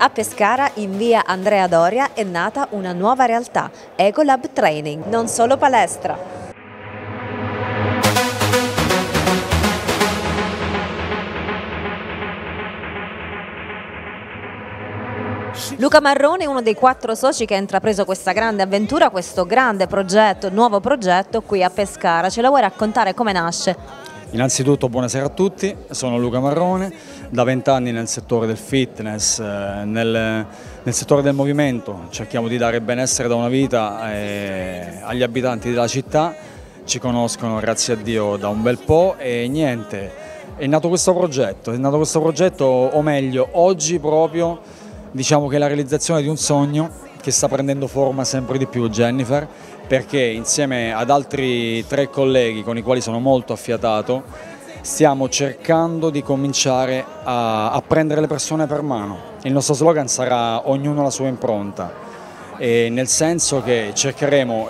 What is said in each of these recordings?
A Pescara, in via Andrea Doria, è nata una nuova realtà, Egolab Training, non solo palestra. Luca Marrone è uno dei 4 soci che ha intrapreso questa grande avventura, questo grande progetto, nuovo progetto qui a Pescara. Ce la vuoi raccontare come nasce? Innanzitutto buonasera a tutti, sono Luca Marrone, da 20 anni nel settore del fitness, nel settore del movimento, cerchiamo di dare benessere da una vita agli abitanti della città, ci conoscono grazie a Dio da un bel po' e niente, è nato questo progetto, o meglio oggi proprio diciamo che è la realizzazione di un sogno che sta prendendo forma sempre di più, Jennifer, perché insieme ad altri 3 colleghi con i quali sono molto affiatato stiamo cercando di cominciare a prendere le persone per mano. Il nostro slogan sarà ognuno la sua impronta, nel senso che cercheremo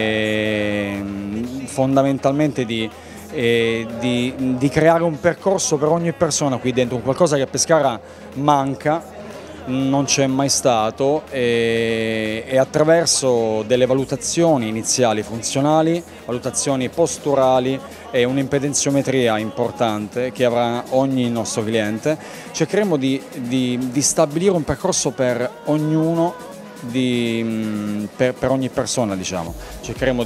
fondamentalmente di creare un percorso per ogni persona qui dentro, un qualcosa che a Pescara manca, non c'è mai stato, e attraverso delle valutazioni iniziali funzionali, valutazioni posturali e un'impedenziometria importante che avrà ogni nostro cliente, cercheremo di stabilire un percorso per ognuno, per ogni persona, diciamo. Cercheremo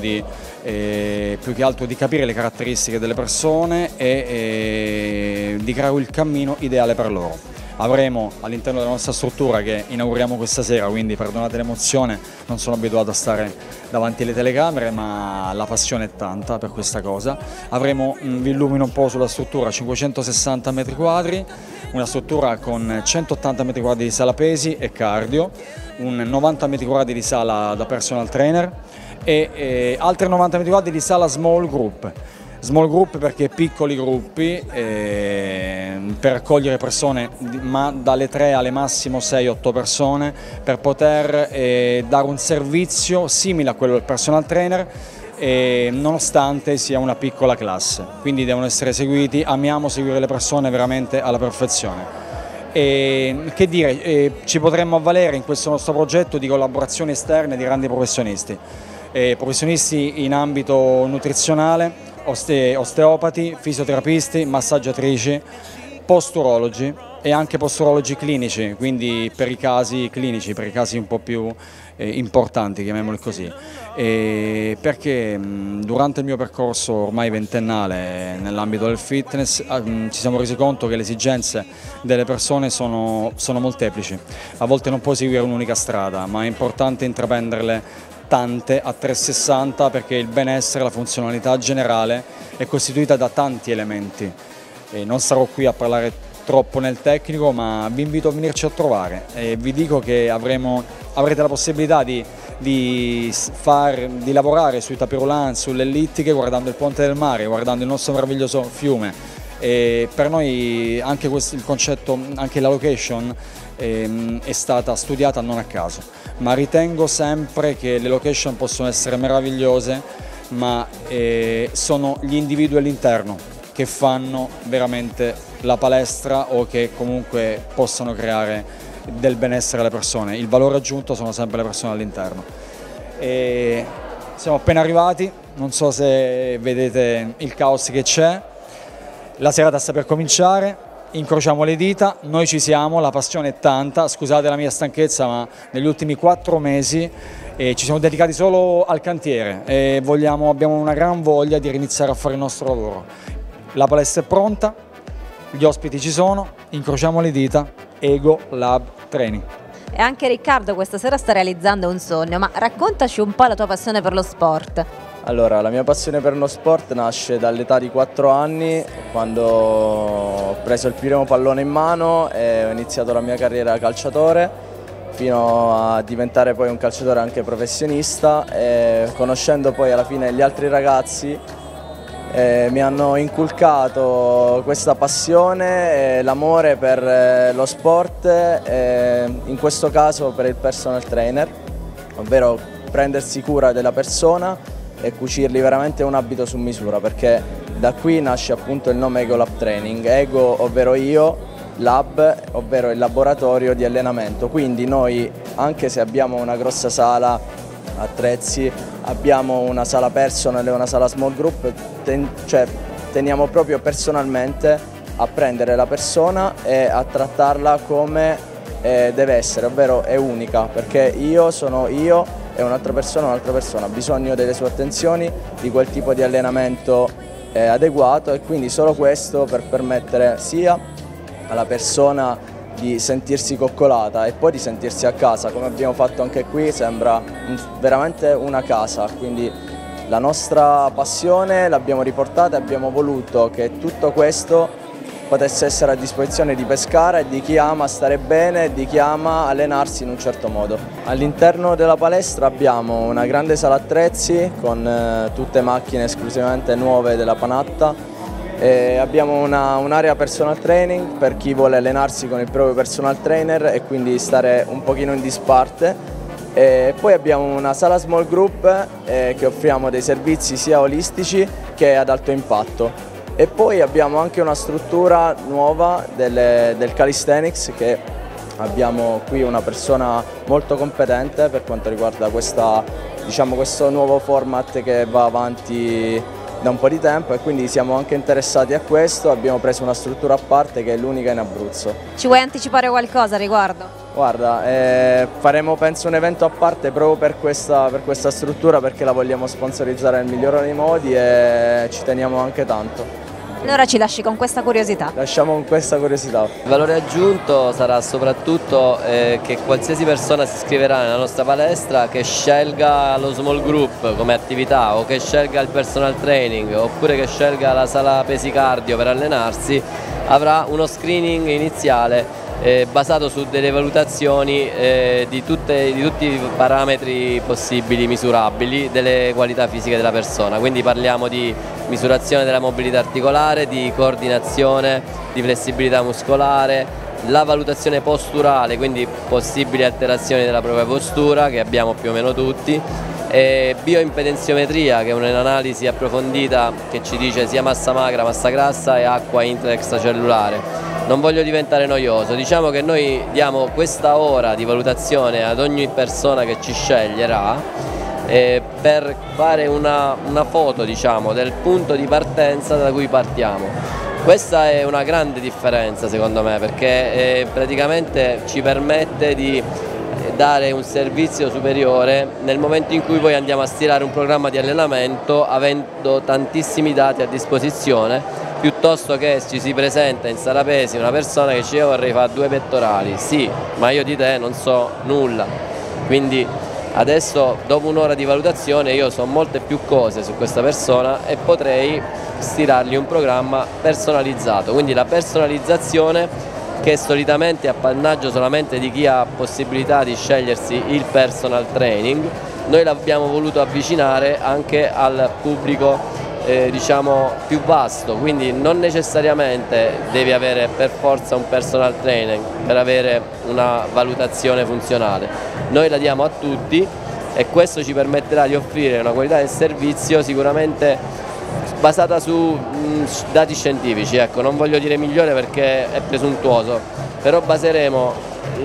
più che altro di capire le caratteristiche delle persone e di creare il cammino ideale per loro. Avremo all'interno della nostra struttura, che inauguriamo questa sera, quindi perdonate l'emozione, non sono abituato a stare davanti alle telecamere, ma la passione è tanta per questa cosa. Avremo, vi illumino un po' sulla struttura, 560 metri quadri, una struttura con 180 metri quadri di sala pesi e cardio, un 90 metri quadri di sala da personal trainer e altri 90 metri quadri di sala small group. Small group perché piccoli gruppi per accogliere persone, ma dalle 3 alle massimo 6-8 persone, per poter dare un servizio simile a quello del personal trainer, nonostante sia una piccola classe. Quindi devono essere seguiti, amiamo seguire le persone veramente alla perfezione. Che dire, ci potremmo avvalere in questo nostro progetto di collaborazioni esterne di grandi professionisti in ambito nutrizionale, osteopati, fisioterapisti, massaggiatrici, posturologi e anche posturologi clinici, quindi per i casi clinici, per i casi un po' più importanti, chiamiamoli così. Perché durante il mio percorso ormai ventennale nell'ambito del fitness ci siamo resi conto che le esigenze delle persone sono molteplici. A volte non puoi seguire un'unica strada, ma è importante intraprenderle tante a 360, perché il benessere, la funzionalità generale è costituita da tanti elementi. Non sarò qui a parlare troppo nel tecnico, ma vi invito a venirci a trovare e vi dico che avrete la possibilità di lavorare sui tapis roulant, sulle ellittiche, guardando il ponte del mare, guardando il nostro meraviglioso fiume. E per noi anche il concetto, anche la location è stata studiata non a caso, ma ritengo sempre che le location possono essere meravigliose, ma sono gli individui all'interno che fanno veramente la palestra o che comunque possano creare del benessere alle persone. Il valore aggiunto sono sempre le persone all'interno. Siamo appena arrivati, non so se vedete il caos che c'è, la serata sta per cominciare. Incrociamo le dita, noi ci siamo, la passione è tanta, scusate la mia stanchezza, ma negli ultimi 4 mesi ci siamo dedicati solo al cantiere e abbiamo una gran voglia di iniziare a fare il nostro lavoro. La palestra è pronta, gli ospiti ci sono, incrociamo le dita, Egolab Training. E anche Riccardo questa sera sta realizzando un sogno, ma raccontaci un po' la tua passione per lo sport. Allora, la mia passione per lo sport nasce dall'età di 4 anni, quando ho preso il primo pallone in mano e ho iniziato la mia carriera calciatore, fino a diventare poi un calciatore anche professionista, e conoscendo poi alla fine gli altri ragazzi mi hanno inculcato questa passione e l'amore per lo sport, in questo caso per il personal trainer, ovvero prendersi cura della persona e cucirgli veramente un abito su misura, perché da qui nasce appunto il nome Egolab Training. Ego ovvero io, lab, ovvero il laboratorio di allenamento. Quindi noi, anche se abbiamo una grossa sala attrezzi, abbiamo una sala personal e una sala small group, teniamo proprio personalmente a prendere la persona e a trattarla come deve essere, ovvero è unica, perché io sono io e un'altra persona, ha bisogno delle sue attenzioni, di quel tipo di allenamento adeguato, e quindi solo questo per permettere sia alla persona di sentirsi coccolata e poi di sentirsi a casa. Come abbiamo fatto anche qui, sembra veramente una casa, quindi la nostra passione l'abbiamo riportata e abbiamo voluto che tutto questo potesse essere a disposizione di Pescara e di chi ama stare bene e di chi ama allenarsi in un certo modo. All'interno della palestra abbiamo una grande sala attrezzi con tutte macchine esclusivamente nuove della Panatta. Abbiamo un'area personal training per chi vuole allenarsi con il proprio personal trainer e quindi stare un pochino in disparte. Poi abbiamo una sala small group che offriamo dei servizi sia olistici che ad alto impatto. E poi abbiamo anche una struttura nuova del calisthenics, che abbiamo qui una persona molto competente per quanto riguarda questo nuovo format che va avanti da un po' di tempo, e quindi siamo anche interessati a questo. Abbiamo preso una struttura a parte che è l'unica in Abruzzo. Ci vuoi anticipare qualcosa a riguardo? Guarda, faremo penso un evento a parte proprio per questa struttura, perché la vogliamo sponsorizzare nel migliore dei modi e ci teniamo anche tanto. Allora ci lasci con questa curiosità. Lasciamo con questa curiosità. Il valore aggiunto sarà soprattutto che qualsiasi persona si iscriverà nella nostra palestra, che scelga lo small group come attività o che scelga il personal training oppure che scelga la sala pesi cardio per allenarsi, avrà uno screening iniziale basato su delle valutazioni di tutti i parametri possibili, misurabili, delle qualità fisiche della persona. Quindi parliamo di misurazione della mobilità articolare, di coordinazione, di flessibilità muscolare, la valutazione posturale, quindi possibili alterazioni della propria postura che abbiamo più o meno tutti, bioimpedenziometria, che è un'analisi approfondita che ci dice sia massa magra, massa grassa e acqua intra-extracellulare. Non voglio diventare noioso, diciamo che noi diamo questa ora di valutazione ad ogni persona che ci sceglierà per fare una foto, diciamo, del punto di partenza da cui partiamo. Questa è una grande differenza secondo me, perché praticamente ci permette di dare un servizio superiore nel momento in cui poi andiamo a stilare un programma di allenamento avendo tantissimi dati a disposizione, piuttosto che ci si presenta in sala pesi una persona che dice: io vorrei fare 2 pettorali, sì, ma io di te non so nulla. Quindi adesso, dopo un'ora di valutazione, io so molte più cose su questa persona e potrei stilargli un programma personalizzato. Quindi la personalizzazione, che solitamente è appannaggio solamente di chi ha possibilità di scegliersi il personal training, noi l'abbiamo voluto avvicinare anche al pubblico diciamo più vasto, quindi non necessariamente devi avere per forza un personal trainer per avere una valutazione funzionale. Noi la diamo a tutti e questo ci permetterà di offrire una qualità del servizio sicuramente basata su dati scientifici, ecco, non voglio dire migliore perché è presuntuoso, però baseremo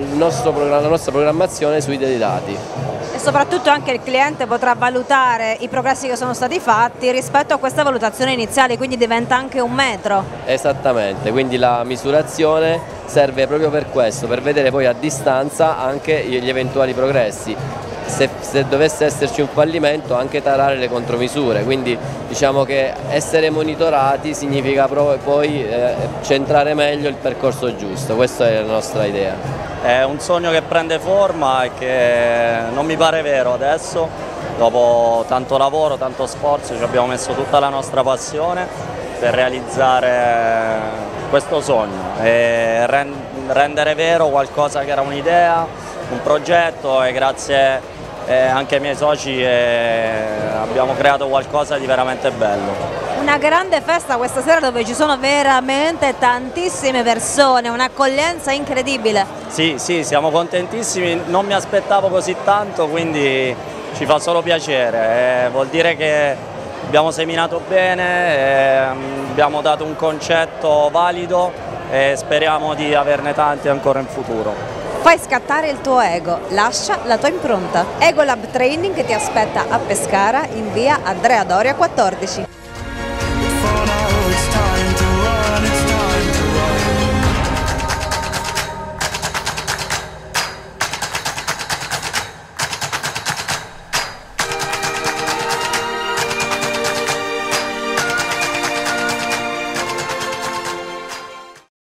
la nostra programmazione sui dati. E soprattutto anche il cliente potrà valutare i progressi che sono stati fatti rispetto a questa valutazione iniziale, quindi diventa anche un metro. Esattamente, quindi la misurazione serve proprio per questo, per vedere poi a distanza anche gli eventuali progressi. Se dovesse esserci un fallimento, anche tarare le contromisure, quindi diciamo che essere monitorati significa poi centrare meglio il percorso giusto, questa è la nostra idea. È un sogno che prende forma e che non mi pare vero adesso, dopo tanto lavoro, tanto sforzo, ci abbiamo messo tutta la nostra passione per realizzare questo sogno e rendere vero qualcosa che era un'idea, un progetto, e grazie anche ai miei soci abbiamo creato qualcosa di veramente bello. Una grande festa questa sera dove ci sono veramente tantissime persone, un'accoglienza incredibile. Sì, siamo contentissimi, non mi aspettavo così tanto, quindi ci fa solo piacere. Vuol dire che abbiamo seminato bene, abbiamo dato un concetto valido e speriamo di averne tanti ancora in futuro. Fai scattare il tuo ego, lascia la tua impronta. Ego Lab Training ti aspetta a Pescara in via Andrea Doria 14.